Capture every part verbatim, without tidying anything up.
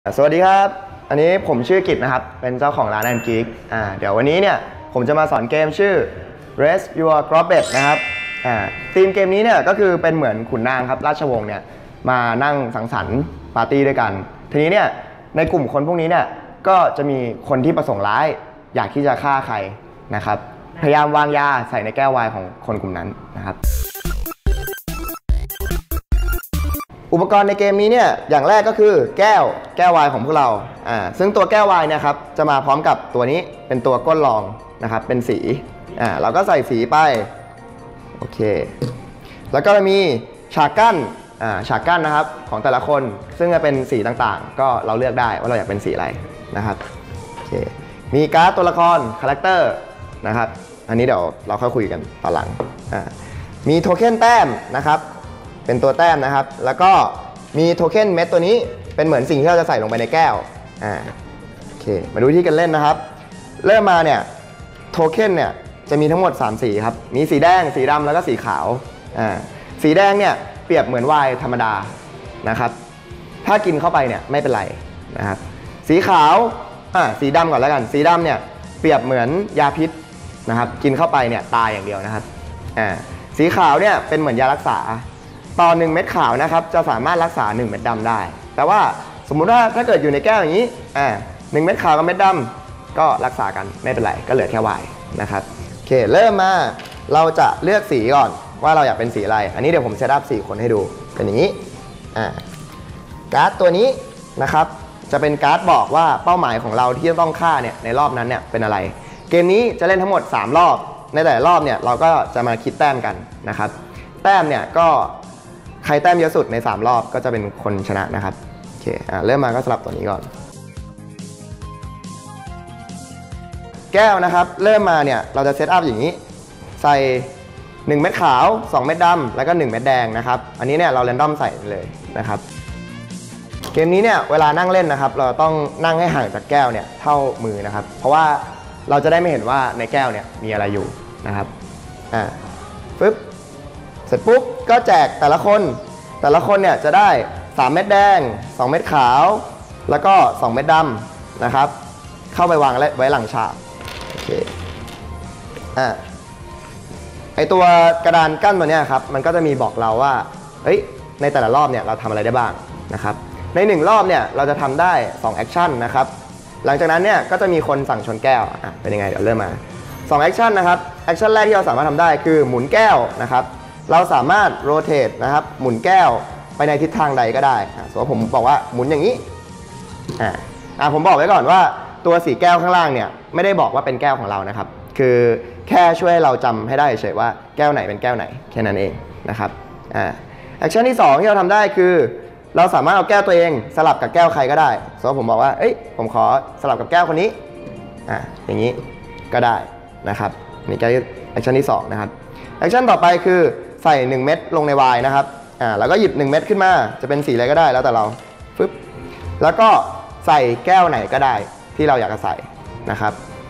สวัสดีครับอันนี้ผมชื่อกิตนะครับเป็นเจ้าของร้าน แอนด์ Geek อ่าเดี๋ยววันนี้เนี่ยผมจะมาสอนเกมชื่อ Raise Your Grobet นะครับอ่าธีมเกมนี้เนี่ยก็คือเป็นเหมือนขุนนางครับราชวงศ์เนี่ยมานั่งสังสรรค์ปาร์ตี้ด้วยกันทีนี้เนี่ยในกลุ่มคนพวกนี้เนี่ยก็จะมีคนที่ประสงค์ร้ายอยากที่จะฆ่าใครนะครับพยายามวางยาใส่ในแก้วไวน์ของคนกลุ่มนั้นนะครับอุปกรณ์ในเกมนี้เนี่ยอย่างแรกก็คือแก้วแก้วไวน์ของพวกเราอ่าซึ่งตัวแก้วไวน์เนี่ยครับจะมาพร้อมกับตัวนี้เป็นตัวก้นรองนะครับเป็นสีอ่าเราก็ใส่สีไปโอเคแล้วก็มีฉากกั้นอ่าฉากกั้นนะครับของแต่ละคนซึ่งจะเป็นสีต่างๆก็เราเลือกได้ว่าเราอยากเป็นสีอะไรนะครับโอเคมีการ์ดตัวละครคาแรคเตอร์นะครับอันนี้เดี๋ยวเราค่อยคุยกันตอนหลังอ่ามีโทเค็นแต้มนะครับเป็นตัวแต้มนะครับแล้วก็มีโทเค็นเม็ดตัวนี้เป็นเหมือนสิ่งที่เราจะใส่ลงไปในแก้วอ่าโอเคมาดูวิธีการเล่นนะครับเริ่มมาเนี่ยโทเค็นเนี่ยจะมีทั้งหมดสามสีครับมีสีแดงสีดำแล้วก็สีขาวอ่าสีแดงเนี่ยเปรียบเหมือนไวน์ธรรมดานะครับถ้ากินเข้าไปเนี่ยไม่เป็นไรนะครับสีขาวอ่าสีดำก่อนแล้วกันสีดำเนี่ยเปรียบเหมือนยาพิษนะครับกินเข้าไปเนี่ยตายอย่างเดียวนะครับอ่าสีขาวเนี่ยเป็นเหมือนยารักษาต่อหนึ่งเม็ดขาวนะครับจะสามารถรักษาหนึ่งเม็ดดำได้แต่ว่าสมมุติว่าถ้าเกิดอยู่ในแก้วอย่างนี้อ่าหนึ่งเม็ดขาวกับเม็ดดำก็รักษากันไม่เป็นไรก็เหลือแค่ไวน์นะครับโอเคเริ่มมาเราจะเลือกสีก่อนว่าเราอยากเป็นสีอะไรอันนี้เดี๋ยวผมเซตอัพสีคนให้ดูเป็นอย่างนี้อ่าการ์ดตัวนี้นะครับจะเป็นการ์ดบอกว่าเป้าหมายของเราที่จะต้องฆ่าเนี่ยในรอบนั้นเนี่ยเป็นอะไรเกมนี้จะเล่นทั้งหมดสามรอบในแต่ละรอบเนี่ยเราก็จะมาคิดแต้มกันนะครับแต้มเนี่ยก็ใครแต้มเยอะสุดในสามรอบก็จะเป็นคนชนะนะครับโอเคอ่าเริ่มมาก็สลับตัวนี้ก่อนแก้วนะครับเริ่มมาเนี่ยเราจะเซตอัพอย่างนี้ใส่หนึ่งเม็ดขาวสองเม็ดดำแล้วก็หนึ่งเม็ดแดงนะครับอันนี้เนี่ยเราแรนดอมใส่เลยนะครับเกมนี้เนี่ยเวลานั่งเล่นนะครับเราต้องนั่งให้ห่างจากแก้วเนี่ยเท่ามือนะครับเพราะว่าเราจะได้ไม่เห็นว่าในแก้วเนี่ยมีอะไรอยู่นะครับอ่าปึ๊บเสร็จปุ๊บก็แจกแต่ละคนแต่ละคนเนี่ยจะได้สามเม็ดแดงสองเม็ดขาวแล้วก็สองเม็ดดำนะครับเข้าไปวางไว้หลังฉากโอเคอ่าไอตัวกระดานกั้นตัวนี้ครับมันก็จะมีบอกเราว่าเฮ้ยในแต่ละรอบเนี่ยเราทำอะไรได้บ้างนะครับในหนึ่งรอบเนี่ยเราจะทำได้สองแอคชั่นนะครับหลังจากนั้นเนี่ยก็จะมีคนสั่งชนแก้วอ่ะเป็นยังไงเดี๋ยวเริ่มมาสองแอคชั่นนะครับแอคชั่นแรกที่เราสามารถทำได้คือหมุนแก้วนะครับเราสามารถโรเตทนะครับหมุนแก้วไปในทิศทางใดก็ได้สมมติผมบอกว่าหมุนอย่างนี้อ่าอ่าผมบอกไว้ก่อนว่าตัวสีแก้วข้างล่างเนี่ยไม่ได้บอกว่าเป็นแก้วของเรานะครับคือแค่ช่วยเราจำให้ได้เฉยว่าแก้วไหนเป็นแก้วไหนแค่นั้นเองนะครับอ่าแอคชั่นที่สองที่เราทำได้คือเราสามารถเอาแก้วตัวเองสลับกับแก้วใครก็ได้สมมติผมบอกว่าเอ้ยผมขอสลับกับแก้วคนนี้อ่าอย่างนี้ก็ได้นะครับนี่แก้วแอคชั่นที่สองนะครับแอคชั่นต่อไปคือใส่หนึ่งเม็ดลงในไวน์นะครับอ่าแล้วก็หยิบหนึ่งเม็ดขึ้นมาจะเป็นสีอะไรก็ได้แล้วแต่เราฟึบแล้วก็ใส่แก้วไหนก็ได้ที่เราอยากจะใส่นะครับ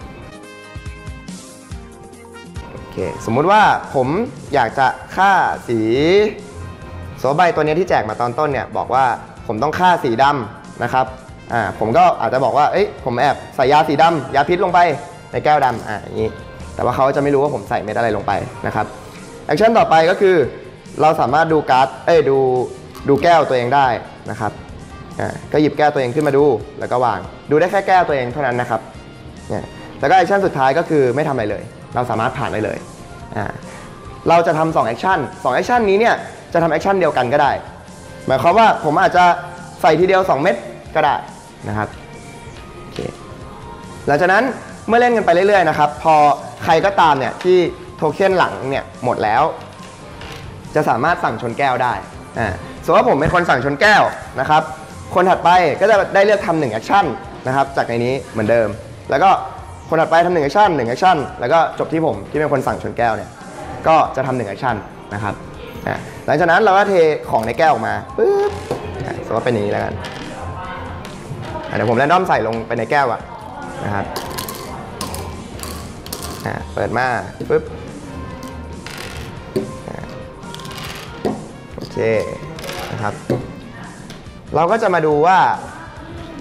โอเคสมมุติว่าผมอยากจะฆ่าสีโสใบตัวนี้ที่แจกมาตอนต้นเนี่ยบอกว่าผมต้องฆ่าสีดำนะครับอ่าผมก็อาจจะบอกว่าเอ้ยผมแอบใส่ยาสีดำยาพิษลงไปในแก้วดำอ่าอย่างนี้แต่ว่าเขาจะไม่รู้ว่าผมใส่เม็ดอะไรลงไปนะครับแอคชั่นต่อไปก็คือเราสามารถดูการ์ดเอ้ยดูดูแก้วตัวเองได้นะครับอ่าก็หยิบแก้วตัวเองขึ้นมาดูแล้วก็วางดูได้แค่แก้วตัวเองเท่านั้นนะครับเนี่ยแล้วก็แอคชั่นสุดท้ายก็คือไม่ทำอะไรเลยเราสามารถผ่านได้เลยอ่าเราจะทำสองแอคชั่นสองแอคชั่นนี้เนี่ยจะทำแอคชั่นเดียวกันก็ได้หมายความว่าผมอาจจะใส่ทีเดียวสองเม็ดก็ได้นะครับโอเคหลังจากนั้นเมื่อเล่นกันไปเรื่อยๆนะครับพอใครก็ตามเนี่ยที่โทเค็นหลังเนี่ยหมดแล้วจะสามารถสั่งชนแก้วได้อ่าสมมติว่าผมเป็นคนสั่งชนแก้วนะครับคนถัดไปก็จะได้เลือกทำหนึ่งแอคชั่นนะครับจากในนี้เหมือนเดิมแล้วก็คนถัดไปทำหนึ่งแอคชั่นหนึ่งแอคชั่นแล้วก็จบที่ผมที่เป็นคนสั่งชนแก้วเนี่ยก็จะทำหนึ่งแอคชั่นนะครับอ่าหลังจากนั้นเราก็เทของในแก้วออกมาปึ๊บสมมติว่าเป็นอย่างนี้แล้วกันเดี๋ยวผมแรนดอมใส่ลงไปในแก้วอ่ะนะครับเปิดมาปึ๊บโอเคนะครับเราก็จะมาดูว่า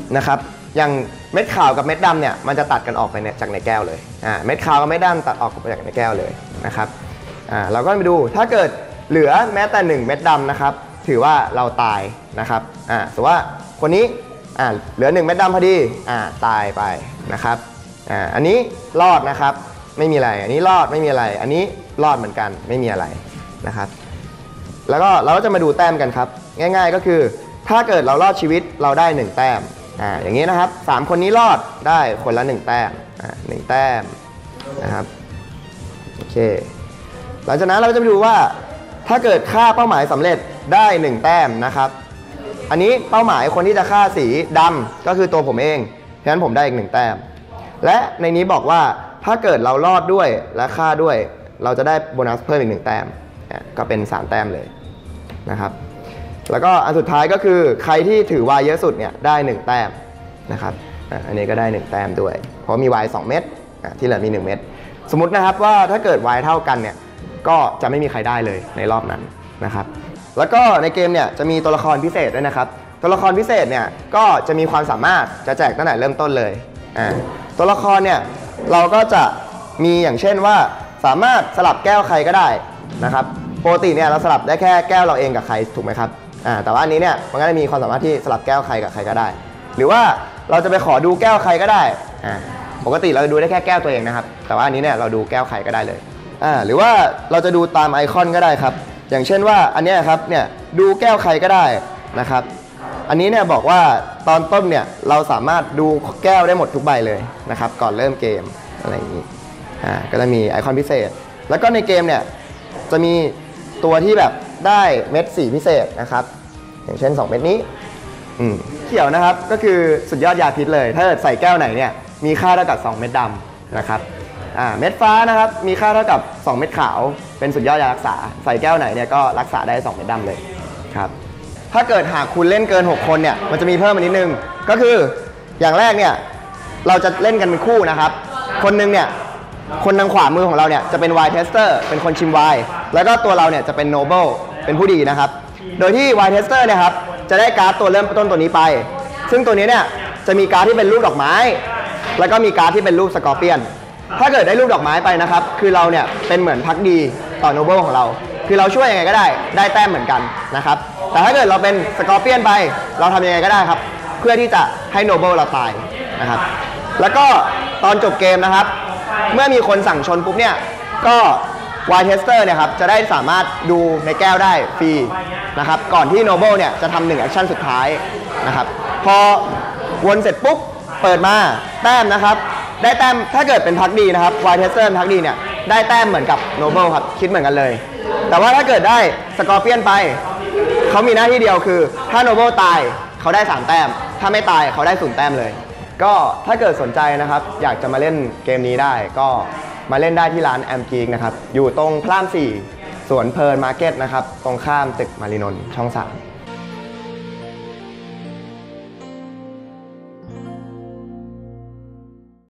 นะครับอย่างเม็ดขาวกับเม็ดดำเนี่ยมันจะตัดกันออกไปเนี่ยจากในแก้วเลยอ่าเม็ดขาวกับเม็ดดำตัดออกไปจากในแก้วเลยนะครับอ่าเราก็ไปดูถ้าเกิดเหลือแม้แต่หนึ่งเม็ดดำนะครับถือว่าเราตายนะครับอ่าสมมติว่าคนนี้อ่าเหลือหนึ่งเม็ดดำพอดีอ่าตายไปนะครับอ่าอันนี้รอดนะครับไม่มีอะไรอันนี้รอดไม่มีอะไรอันนี้รอดเหมือนกันไม่มีอะไรนะครับแล้วก็เราก็จะมาดูแต้มกันครับง่ายๆก็คือถ้าเกิดเรารอดชีวิตเราได้หนึ่งแต้มอ่าอย่างนี้นะครับสามคนนี้รอดได้คนละหนึ่งแต้มอ่าหนึ่งแต้มนะครับโอเคหลังจากนั้นเราจะไปดูว่าถ้าเกิดฆ่าเป้าหมายสำเร็จได้หนึ่งแต้มนะครับอันนี้เป้าหมายคนที่จะฆ่าสีดำก็คือตัวผมเองฉะนั้นผมได้อีกหนึ่งแต้มและในนี้บอกว่าถ้าเกิดเรารอดด้วยและฆ่าด้วยเราจะได้โบนัสเพิ่มอีกหนึ่งแต้มก็เป็นสามแต้มเลยนะครับแล้วก็อันสุดท้ายก็คือใครที่ถือวายเยอะสุดเนี่ยได้หนึ่งแต้มนะครับอันนี้ก็ได้หนึ่งแต้มด้วยเพราะมีวายสองเม็ดที่เหลือมีหนึ่งเม็ดสมมตินะครับว่าถ้าเกิดวายเท่ากันเนี่ยก็จะไม่มีใครได้เลยในรอบนั้นนะครับแล้วก็ในเกมเนี่ยจะมีตัวละครพิเศษด้วยนะครับตัวละครพิเศษเนี่ยก็จะมีความสามารถจะแจกตั้งแต่เริ่มต้นเลยอ่าตัวละครเนี่ยเราก็จะมีอย่างเช่นว่าสามารถสลับแก้วใครก็ได้นะครับปกติเนี่ยเราสลับได้แค่แก้วเราเองกับใครถูกไหมครับอ่าแต่ว่าอันนี้เนี่ยมันก็จะมีความสามารถที่สลับแก้วใครกับใครก็ได้หรือว่าเราจะไปขอดูแก้วใครก็ได้อ่าปกติเราจะดูได้แค่แก้วตัวเองนะครับแต่ว่าอันนี้เนี่ยเราดูแก้วใครก็ได้เลยอ่าหรือว่าเราจะดูตามไอคอนก็ได้ครับอย่างเช่นว่าอันนี้ครับเนี่ยดูแก้วใครก็ได้นะครับอันนี้เนี่ยบอกว่าตอนต้นเนี่ยเราสามารถดูแก้วได้หมดทุกใบเลยนะครับก่อนเริ่มเกมอะไรอย่างนี้อ่าก็จะมีไอคอนพิเศษแล้วก็ในเกมเนี่ยจะมีตัวที่แบบได้เม็ดสีพิเศษนะครับอย่างเช่นสองเม็ดนี้อืมเขียวนะครับก็คือสุดยอดยาพิษเลยถ้าเกิดใส่แก้วไหนเนี่ยมีค่าเท่ากับสองเม็ดดำนะครับอ่าเม็ดฟ้านะครับมีค่าเท่ากับสองเม็ดขาวเป็นสุดยอดยารักษาใส่แก้วไหนเนี่ยก็รักษาได้สองเม็ดดำเลยครับถ้าเกิดหากคุณเล่นเกินหกคนเนี่ยมันจะมีเพิ่มมานิดนึงก็คืออย่างแรกเนี่ยเราจะเล่นกันเป็นคู่นะครับคนนึงเนี่ยคนทางขวามือของเราเนี่ยจะเป็น wine tester เป็นคนชิมไวน์แล้วก็ตัวเราเนี่ยจะเป็น noble เป็นผู้ดีนะครับโดยที่ wine tester เนี่ยครับจะได้การ์ดตัวเริ่มต้นตัวนี้ไปซึ่งตัวนี้เนี่ยจะมีการ์ดที่เป็นรูปดอกไม้แล้วก็มีการ์ดที่เป็นรูปสกอร์เปียนถ้าเกิดได้รูปดอกไม้ไปนะครับคือเราเนี่ยเป็นเหมือนพักดีต่อ noble ของเราคือเราช่วยยังไงก็ได้ได้แต้มเหมือนกันนะครับแต่ถ้าเกิดเราเป็นสกอร์เปียนไปเราทำยังไงก็ได้ครับเพื่อที่จะให้ noble เราตายนะครับแล้วก็ตอนจบเกมนะครับเมื่อมีคนสั่งชนปุ๊บเนี่ยก็ wine tester เนี่ยครับจะได้สามารถดูในแก้วได้ฟรีนะครับก่อนที่ noble เนี่ยจะทำหนึ่งแอคชั่นสุดท้ายนะครับพอวนเสร็จปุ๊บเปิดมาแต้มนะครับได้แต้มถ้าเกิดเป็นพักดีนะครับ wine tester พักดีเนี่ยได้แต้มเหมือนกับ noble ครับคิดเหมือนกันเลยแต่ว่าถ้าเกิดได้สกอร์เปียนไปเขามีหน้าที่เดียวคือถ้า noble ตายเขาได้สามแต้มถ้าไม่ตายเขาได้ศูนย์แต้มเลยก็ถ้าเกิดสนใจนะครับอยากจะมาเล่นเกมนี้ได้ก็มาเล่นได้ที่ร้านแอมกีกนะครับอยู่ตรงพระรามสี่สวนเพลินมาร์เก็ตนะครับตรงข้ามตึกมารีนนท์ช่องสาม